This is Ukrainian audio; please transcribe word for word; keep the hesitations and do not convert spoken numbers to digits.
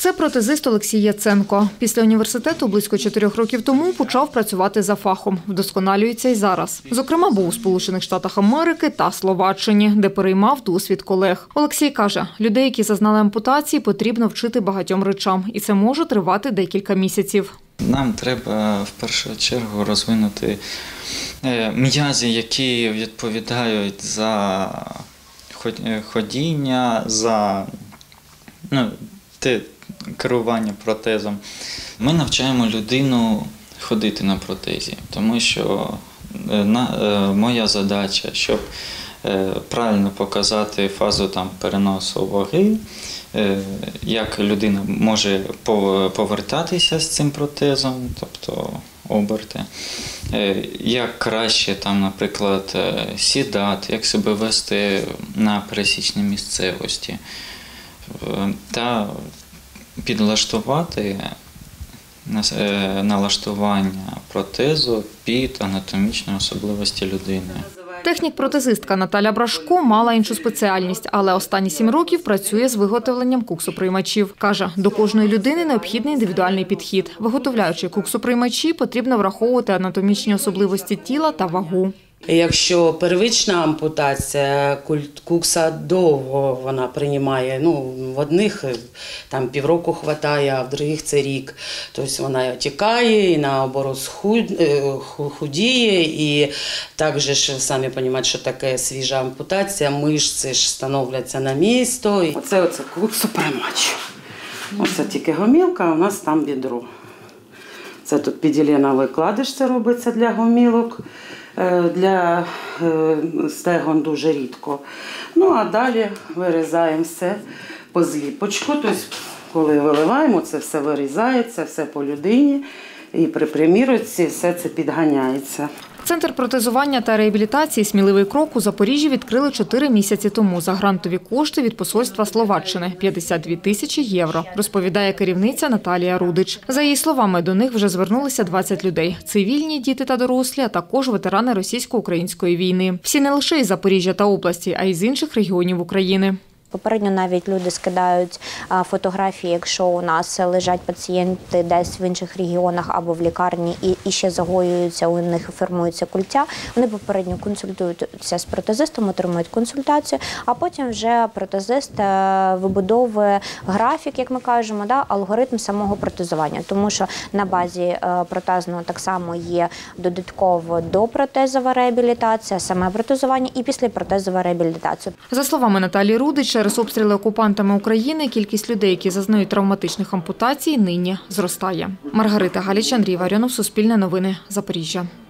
Це протезист Олексій Яценко. Після університету близько чотирьох років тому почав працювати за фахом. Вдосконалюється й зараз. Зокрема, був у Сполучених Штатах Америки та Словаччині, де переймав досвід колег. Олексій каже, людей, які зазнали ампутації, потрібно вчити багатьом речам. І це може тривати декілька місяців. Нам треба в першу чергу розвинути м'язи, які відповідають за ходіння, за ну, те, керування протезом. Ми навчаємо людину ходити на протезі, тому що на, моя задача, щоб правильно показати фазу там, переносу ваги, як людина може повертатися з цим протезом, тобто оберти, як краще, там, наприклад, сідати, як себе вести на пересічній місцевості та підлаштувати налаштування протезу під анатомічні особливості людини. Технік-протезистка Наталя Брашко мала іншу спеціальність, але останні сім років працює з виготовленням куксоприймачів. Каже, до кожної людини необхідний індивідуальний підхід. Виготовляючи куксоприймачі, потрібно враховувати анатомічні особливості тіла та вагу. Якщо первична ампутація, кукса довго вона приймає, ну, в одних там півроку вистачає, а в других це рік. Тобто вона тікає і наоборот худіє, і також ж самі розумієте, що таке свіжа ампутація, мишці ж становляться на місто. Оце оце куксоприймач. Оце тільки гомілка, а у нас там бідро. Це тут піділена викладиш, це робиться для гомілок. Для стегон дуже рідко. Ну, а далі вирізаємо все по зліпочку. Тобто, коли виливаємо, це все вирізається, все по людині. І при примірці все це підганяється. Центр протезування та реабілітації «Сміливий крок» у Запоріжжі відкрили чотири місяці тому за грантові кошти від посольства Словаччини – п'ятдесят дві тисячі євро, розповідає керівниця Наталія Рудич. За її словами, до них вже звернулися двадцять людей – цивільні, діти та дорослі, а також ветерани російсько-української війни. Всі не лише із Запоріжжя та області, а й з інших регіонів України. Попередньо навіть люди скидають фотографії, якщо у нас лежать пацієнти десь в інших регіонах або в лікарні і ще загоюються, у них формується культя. Вони попередньо консультуються з протезистом, отримують консультацію, а потім вже протезист вибудовує графік, як ми кажемо, да, алгоритм самого протезування. Тому що на базі протезного так само є додатково допротезова реабілітація, саме протезування і післяпротезова реабілітація. За словами Наталії Рудич, через обстріли окупантами України кількість людей, які зазнають травматичних ампутацій, нині зростає. Маргарита Галіч, Андрій Варіонов, Суспільне новини, Запоріжжя.